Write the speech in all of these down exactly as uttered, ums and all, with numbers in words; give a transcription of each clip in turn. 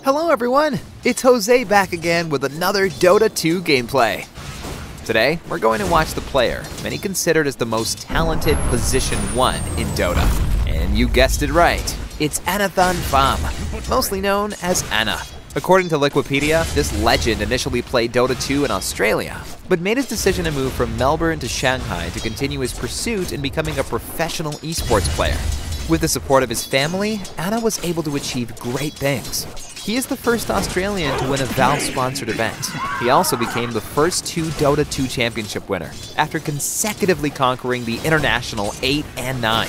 Hello everyone, it's Jose back again with another Dota two gameplay. Today, we're going to watch the player, many considered as the most talented position one in Dota. And you guessed it right, it's Anathan Pham, mostly known as Ana. According to Wikipedia, this legend initially played Dota two in Australia, but made his decision to move from Melbourne to Shanghai to continue his pursuit in becoming a professional esports player. With the support of his family, Ana was able to achieve great things. He is the first Australian to win a Valve-sponsored event. He also became the first two Dota two championship winner, after consecutively conquering the international eight and nine.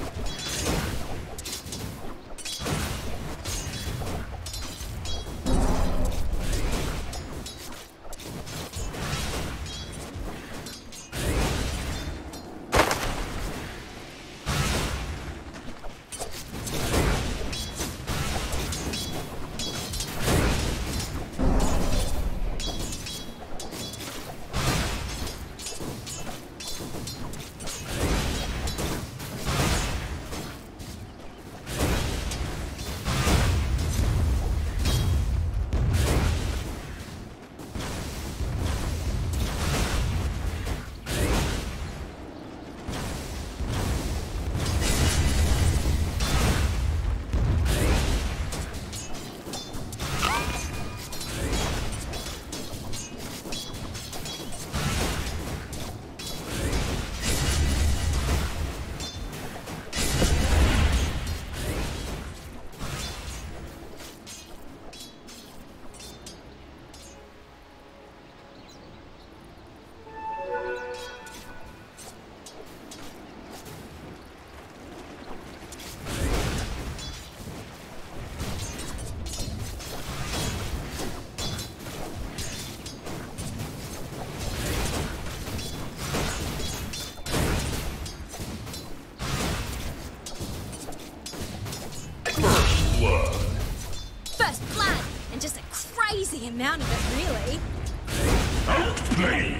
First blood, and just a crazy amount of it, really. Outplayed.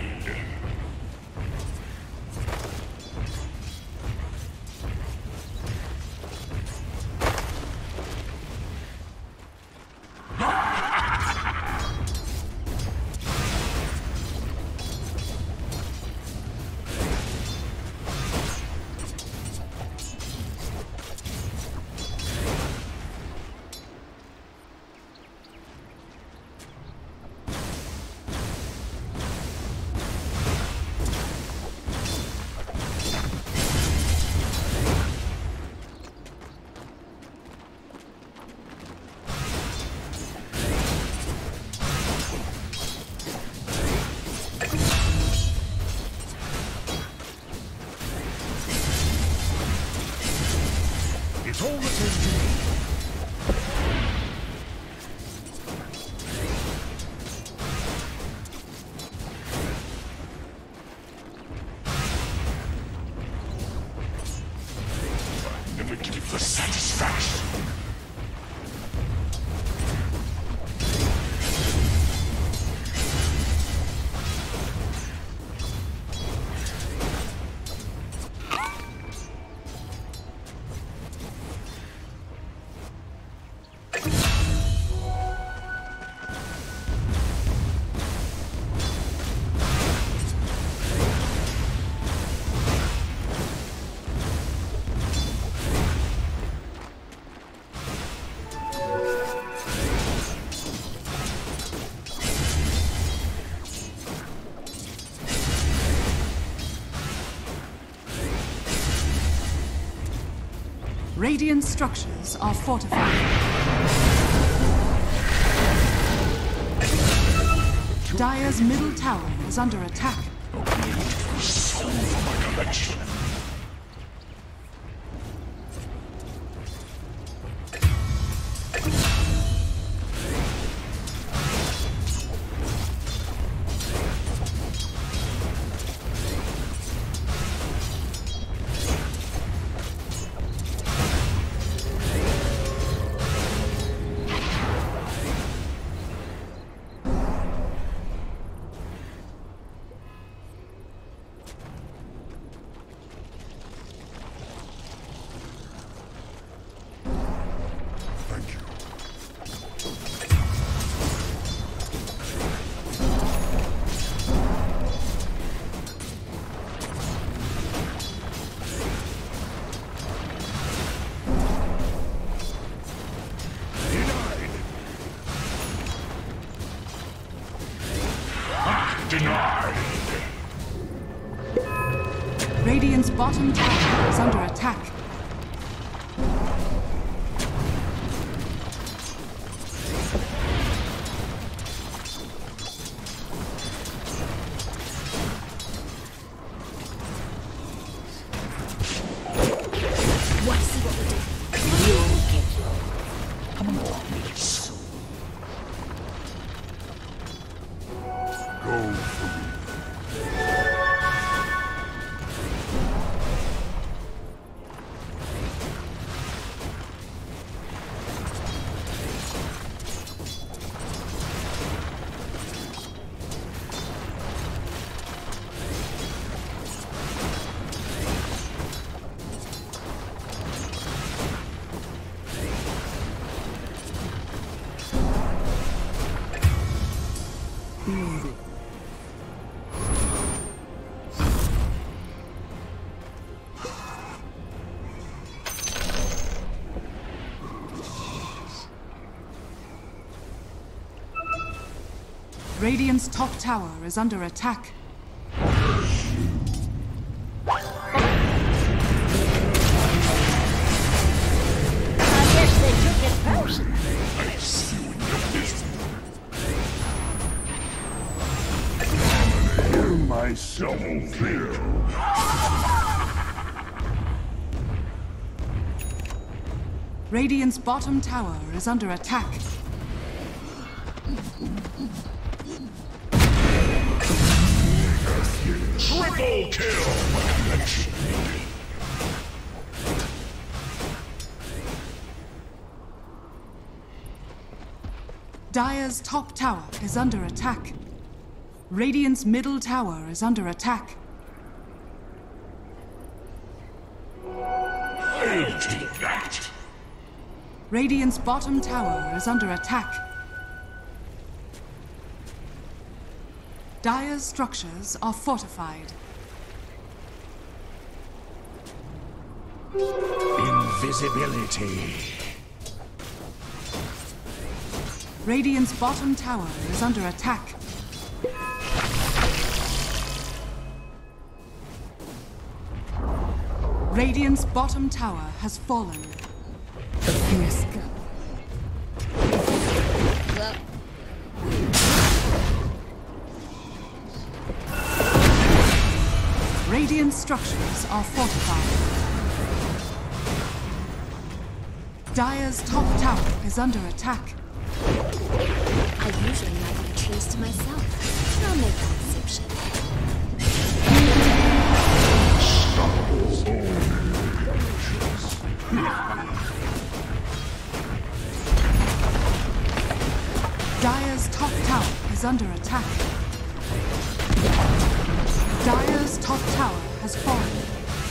It's all the same to me. I never give the satisfaction. Radiant structures are fortified. Dire's middle tower is under attack. Soul for my collection. Radiant's bottom tower is under attack. Let's see what we do. Come along, mates. Go for me. Radiant's top tower is under attack. I guess they took it personally. I see you in your business. Hear myself clear. Radiant's bottom tower is under attack. Triple kill! Dire's top tower is under attack. Radiant's middle tower is under attack. I'll take that. Radiant's bottom tower is under attack. Dire's structures are fortified. Invisibility. Radiant's bottom tower is under attack. Radiant's bottom tower has fallen. Radiant structures are fortified. Dire's top tower is under attack. I usually like my trees to myself. I'll make that exception. Dire's top tower is under attack. Dire's top tower has fallen.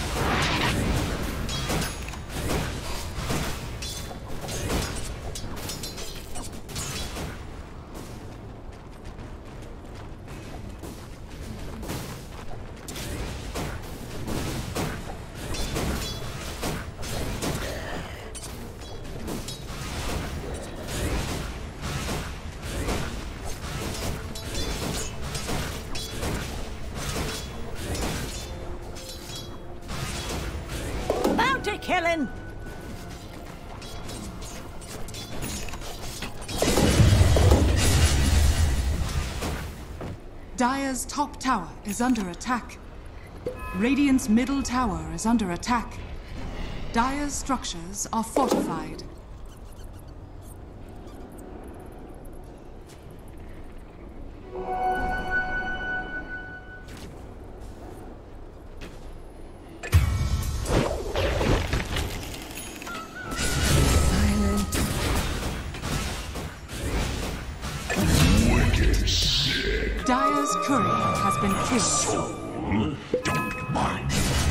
Bounty killing! Dire's top tower is under attack. Radiant's middle tower is under attack. Dire's structures are fortified. Dire's courier has been killed. Don't mind.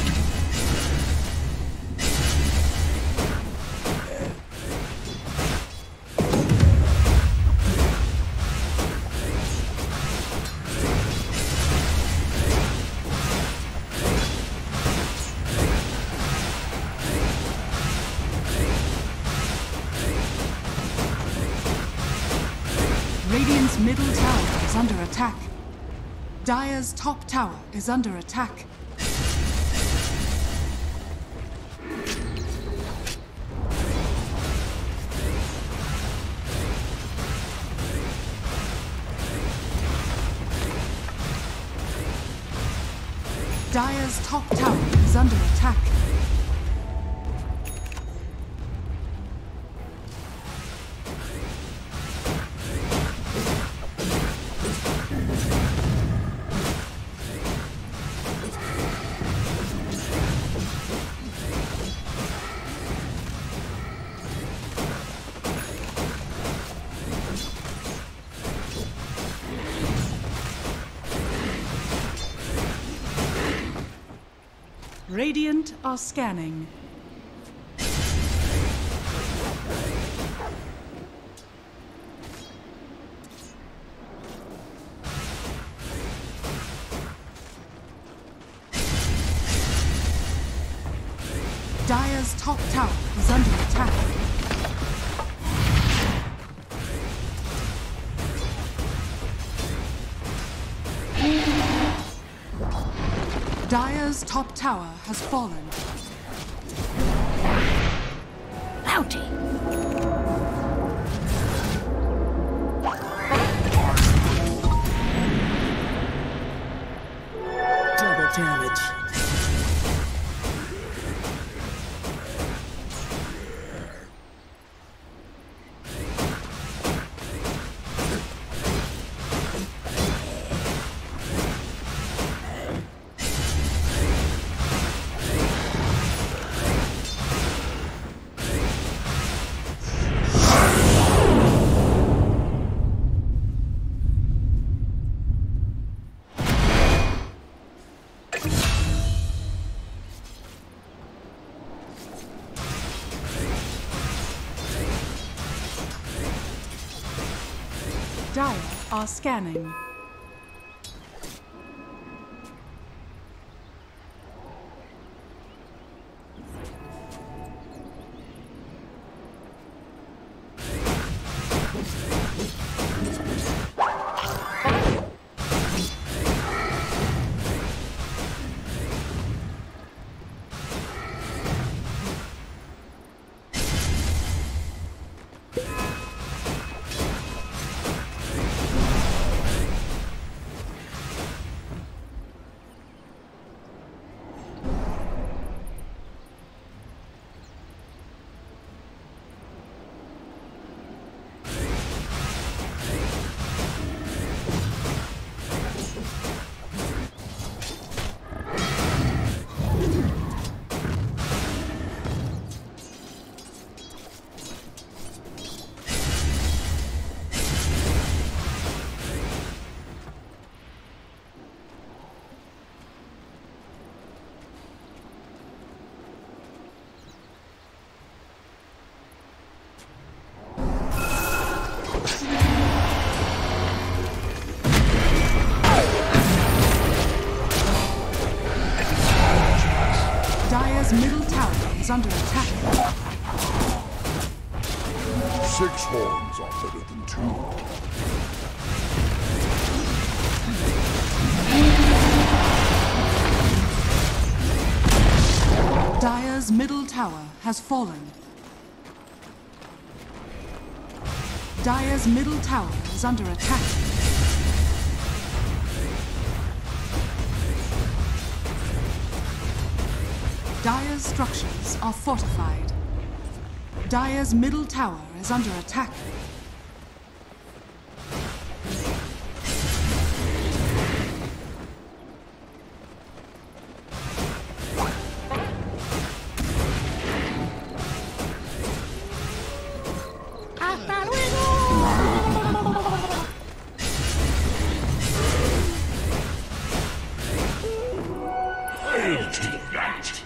Radiant's middle tower is under attack. Dire's top tower is under attack. Dire's top tower is under attack. Radiant are scanning. Dire's top tower is under attack. Dire's top tower has fallen. Bounty! Double damage. Dire are scanning. Dire's middle tower is under attack. Six horns are better than two. Dire's middle tower has fallen. Dire's middle tower is under attack. Dire's structures are fortified. Dire's middle tower is under attack. I'll take that.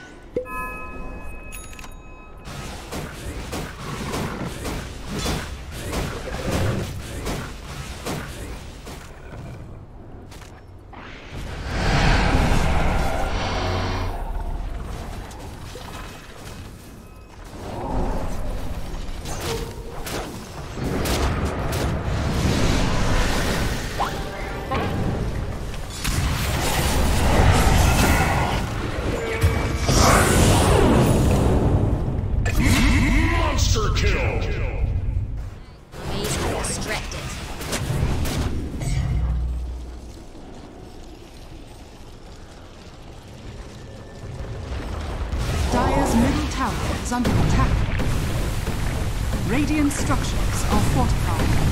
is under attack. Radiant structures are fortified.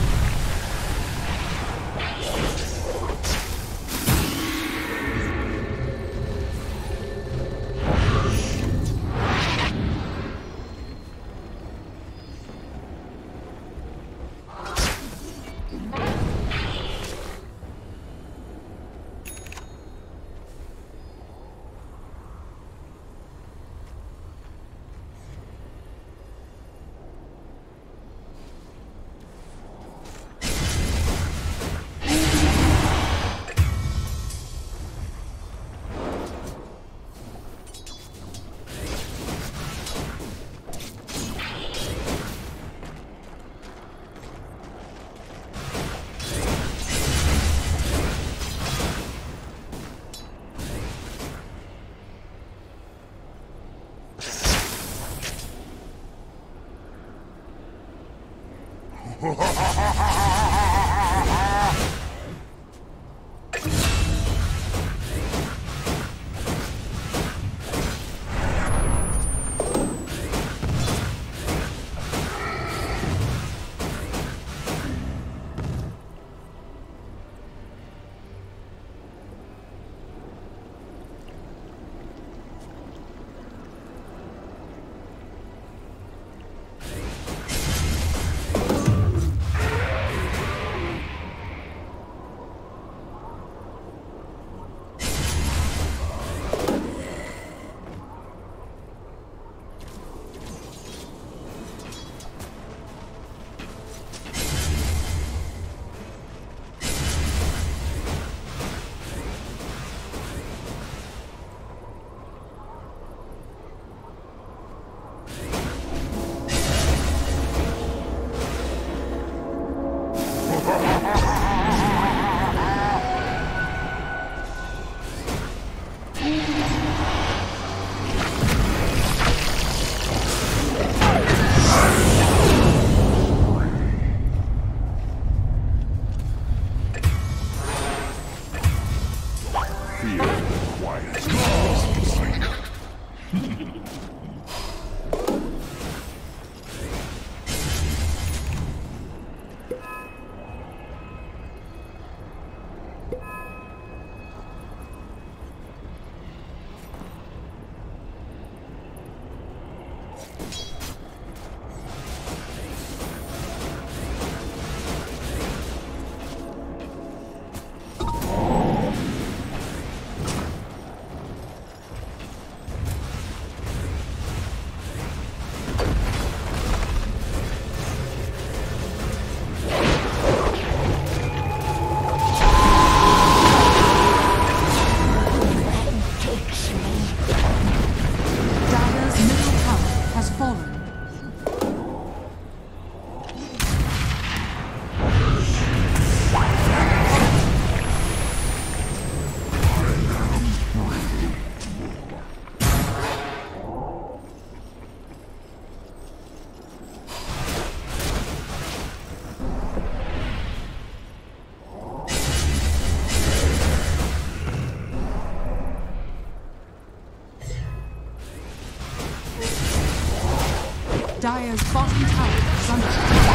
Dire's bottom tower is under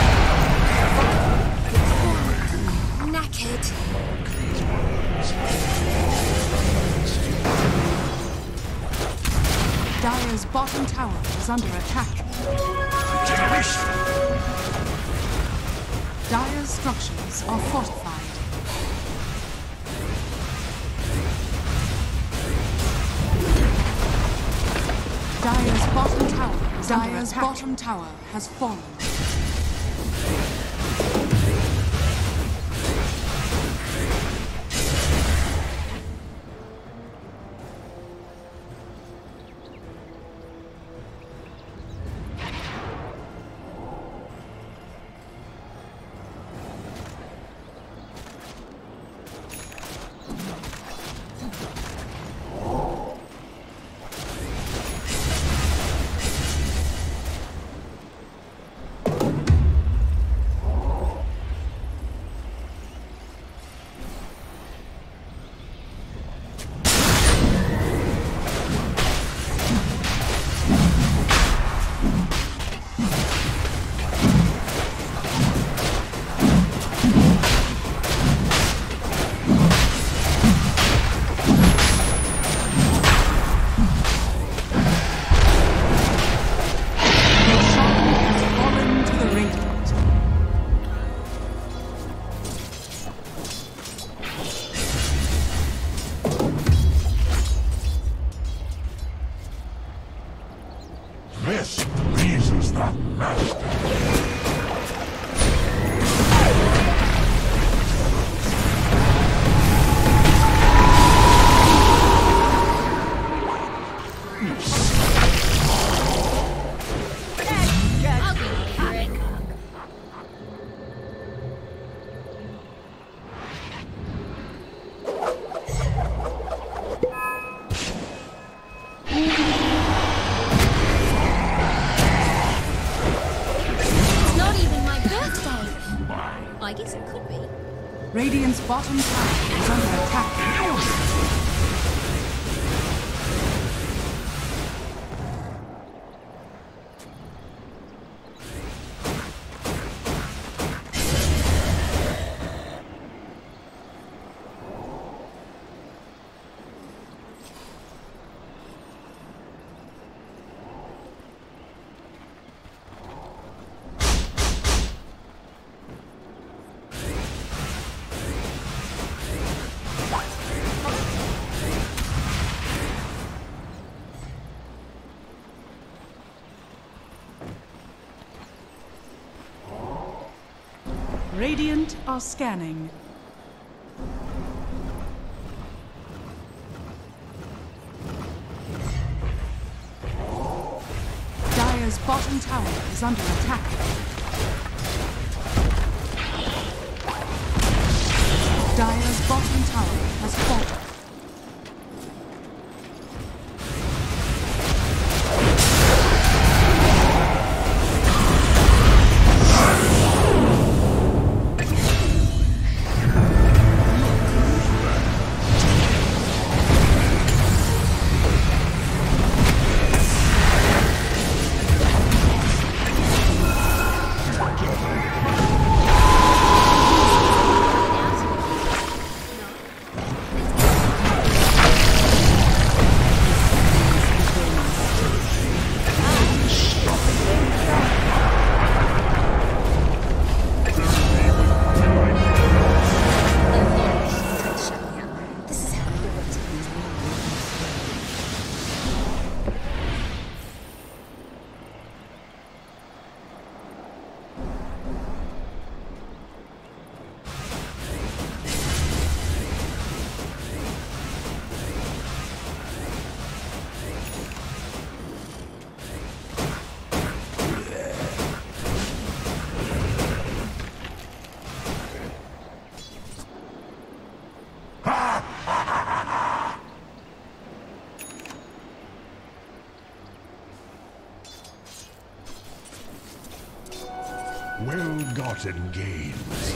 attack. Knackered. Dire's bottom tower is under attack. Dire's structures are fortified. Dire's bottom tower is under attack. Dire's bottom tower has fallen. I guess it could be. Radiant's bottom tower is under attack. Radiant are scanning. Dire's bottom tower is under attack. Dire's bottom tower has fallen. Well-gotten gains.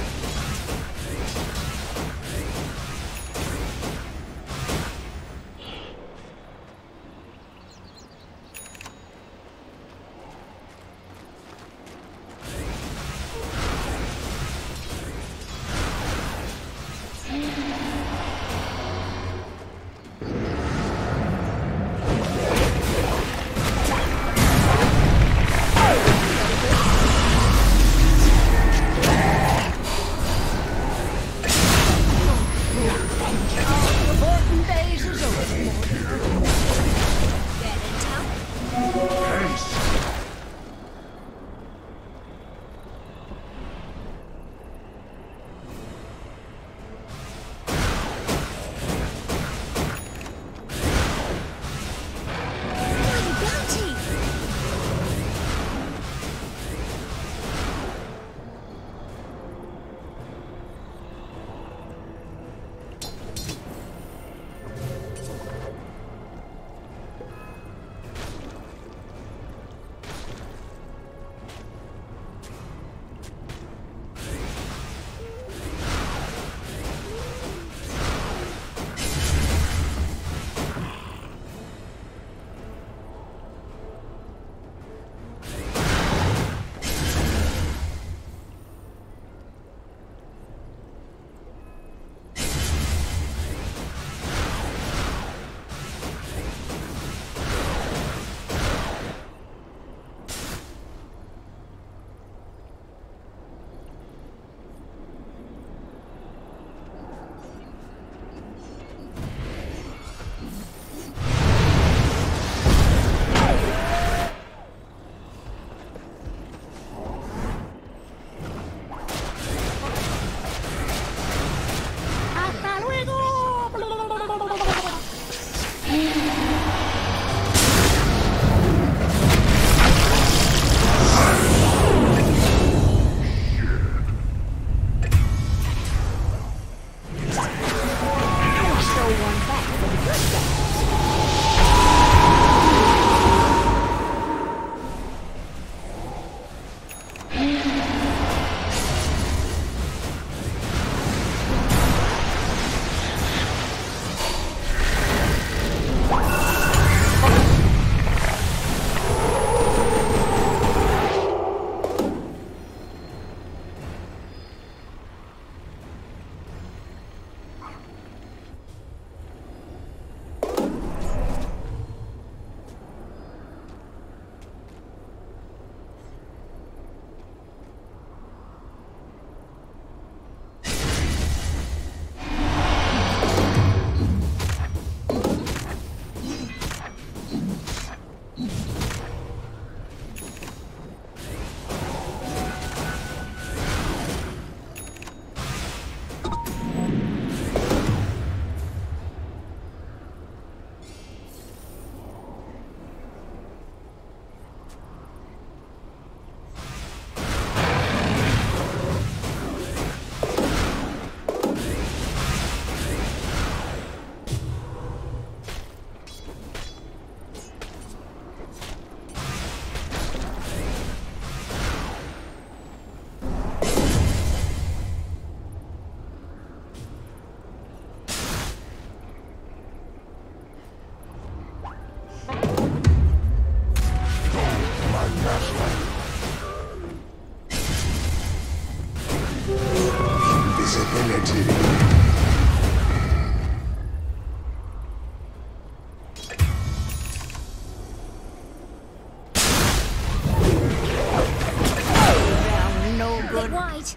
right.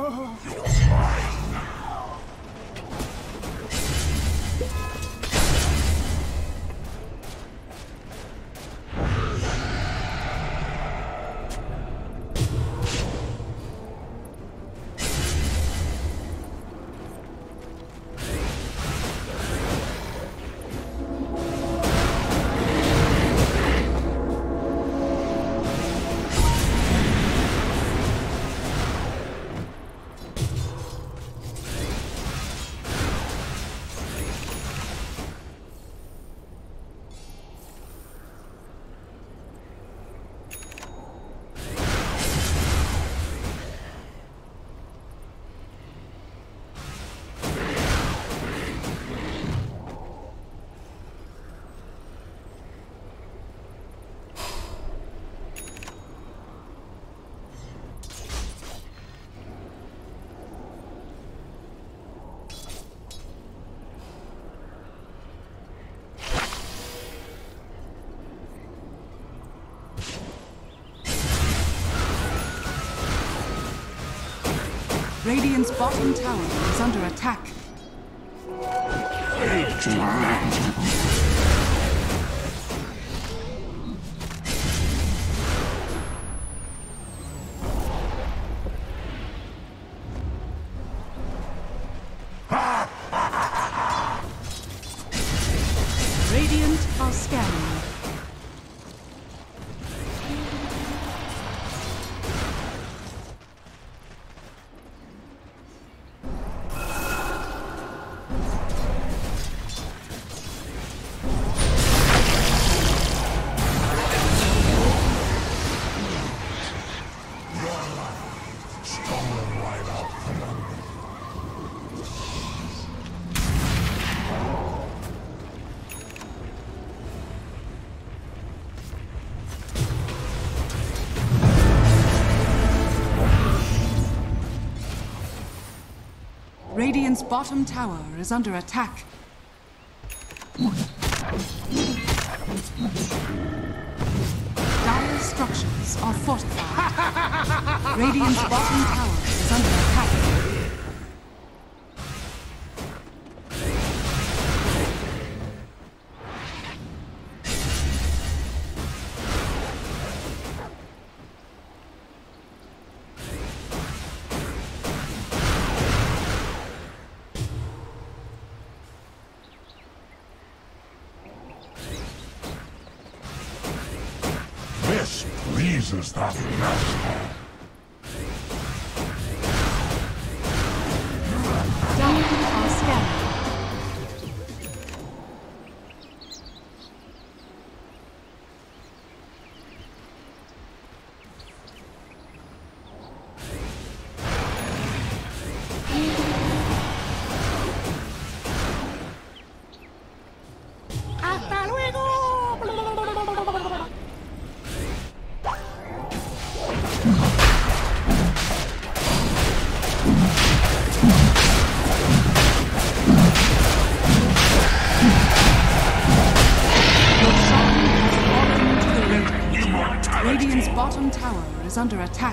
Radiant's bottom tower is under attack. Radiant are scanning. Radiant's bottom tower is under attack. Dire structures are fortified. Radiant's bottom tower is under attack. This pleases the master. Diamond are scanning. ¡Hasta luego! Radiant's bottom tower is under attack.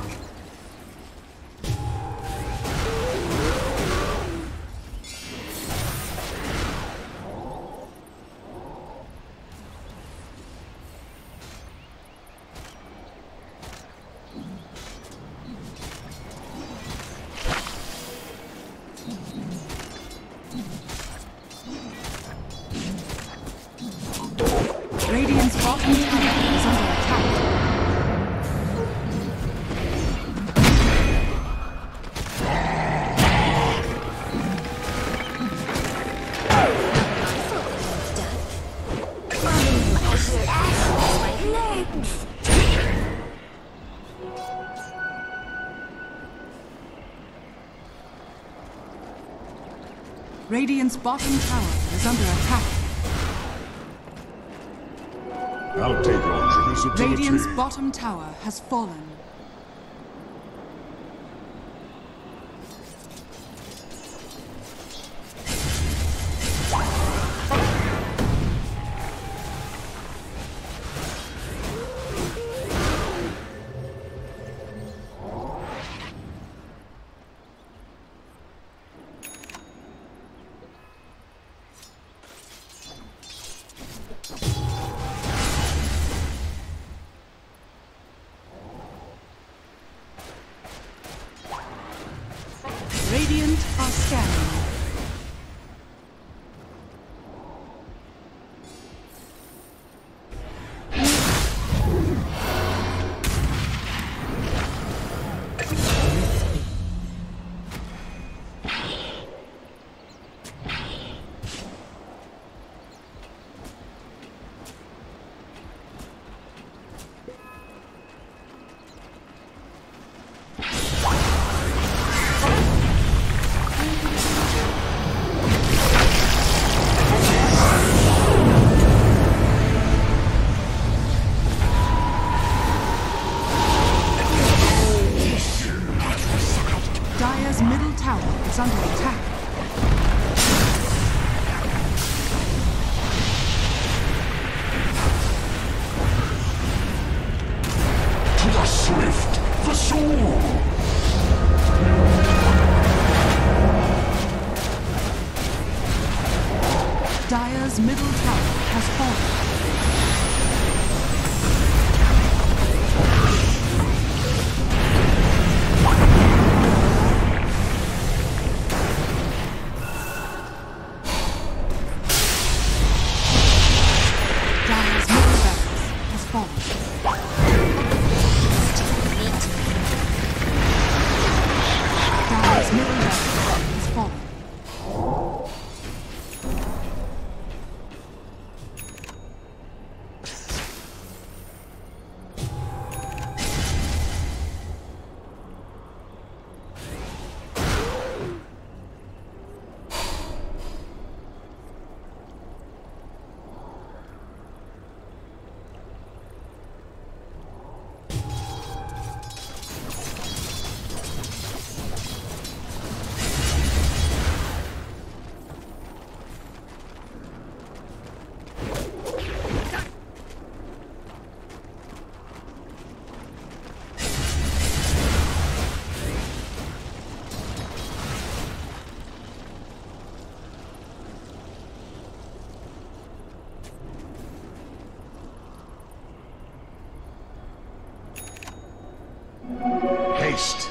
Radiant's bottom tower is under attack. Radiant's bottom tower is under attack. I'll take all traceability. Radiant's bottom tower has fallen. Radiant are scanning. Dire's middle tower is under attack. To the swift, the sword! Dire's middle tower has fallen. Dire's middle barracks has fallen. Dire's middle barracks has fallen. Haste!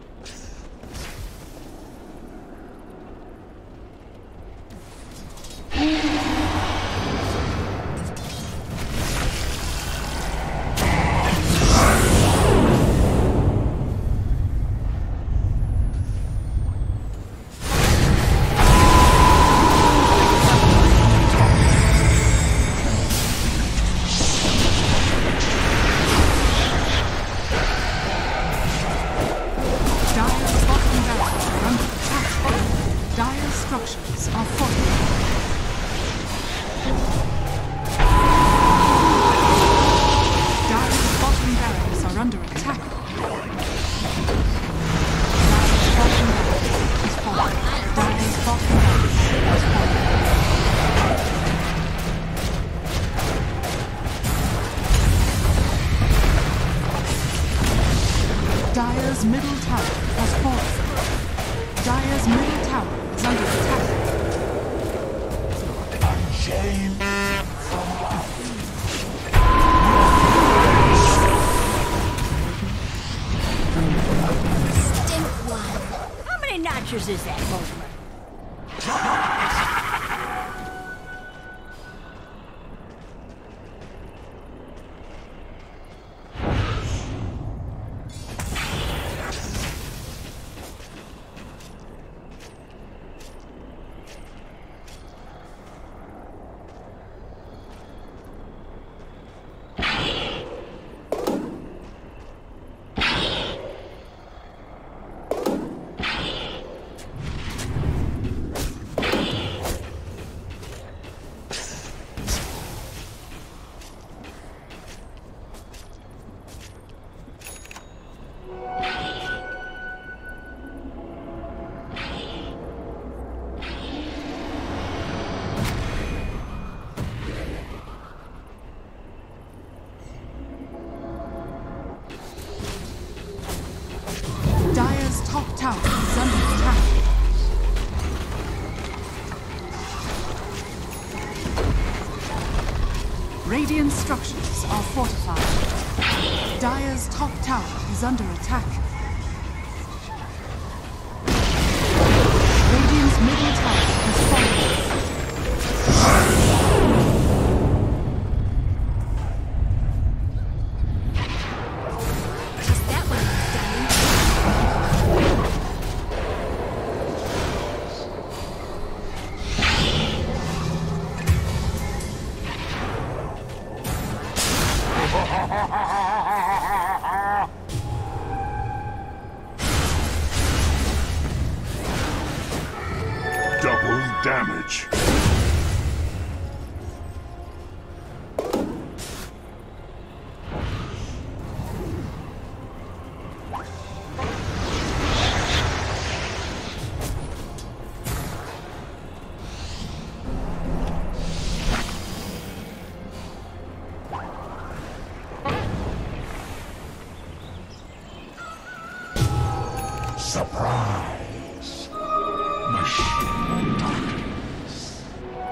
Dire's bottom barracks are under attack. Dire's structures are fortified. Dire's bottom barracks are under attack. Dire's bottom barracks is fallen. Dire's bottom barracks is fallen. Dire's middle tower has fallen. Dire's middle tower is under attack. Shame! Stink one. How many notches is that, Multimer? top tower is under attack. Radiant structures are fortified. Dire's top tower is under attack. damage. Surprise! Machine darkness.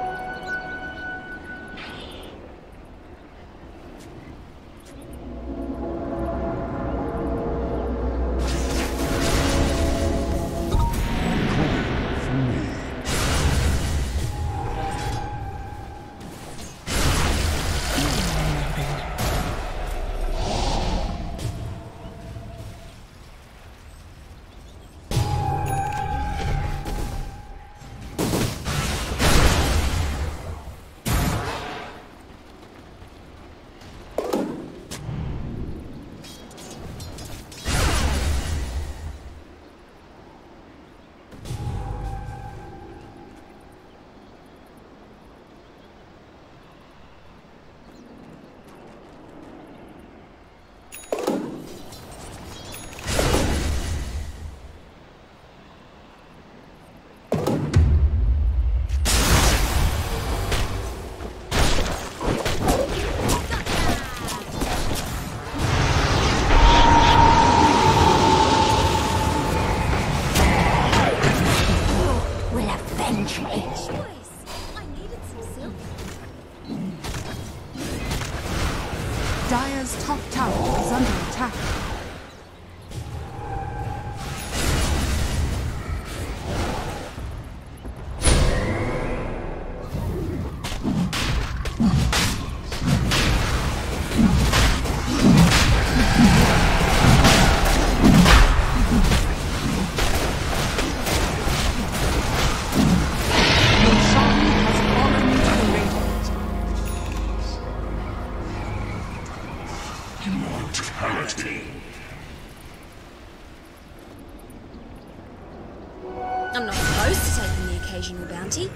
Dire's top tower is under attack. Immortality. I'm not supposed to take in the occasional bounty.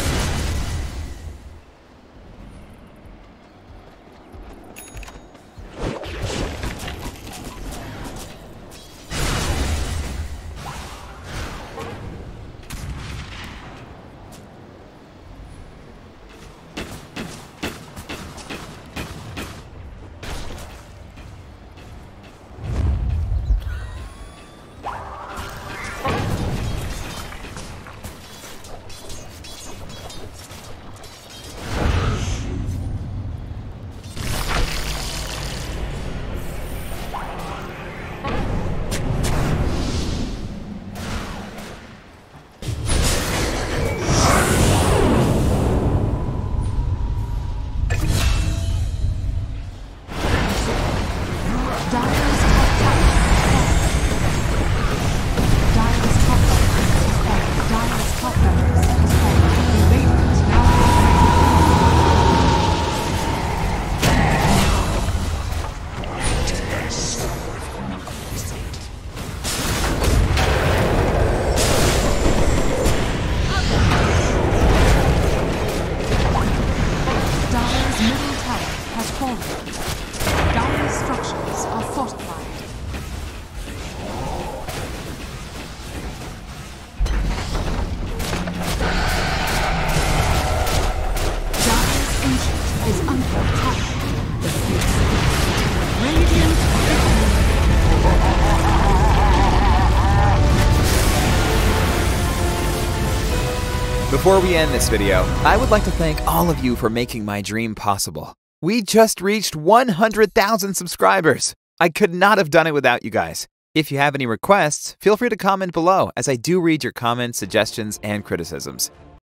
Before we end this video, I would like to thank all of you for making my dream possible. We just reached one hundred thousand subscribers. I could not have done it without you guys. If you have any requests, feel free to comment below, as I do read your comments, suggestions, and criticisms.